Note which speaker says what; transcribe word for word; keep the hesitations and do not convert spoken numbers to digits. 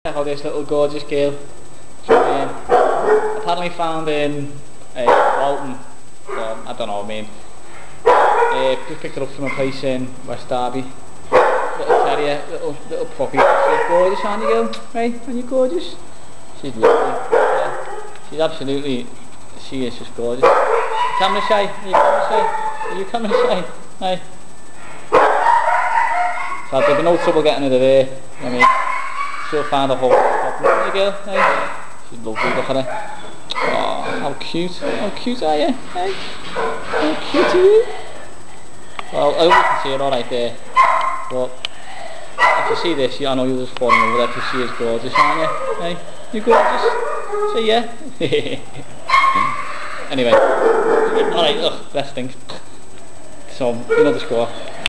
Speaker 1: Check out this little gorgeous girl. She, um, apparently found in uh, Walton, well, I don't know, I mean. Uh, just picked her up from a place in West Derby. Little terrier, little little puppy. She's gorgeous, aren't you, girl? Right? Aren't you gorgeous? She's lovely. Yeah. She's absolutely, she is just gorgeous. Camera shy? Are you camera shy? Are you camera shy? Hey. So there'll be no trouble getting her there. I mean, she'll find a hole. Isn't you, girl? Hey. She's lovely, look at her. Oh, how cute. How cute are you? Hey. How cute are you? Well, I hope you can see her alright there. But if you see this, I know you'll just fall in love with her because she is gorgeous, aren't you? Hey, you gorgeous? Say yeah. Anyway, alright, ugh, best thing. So, you know the score.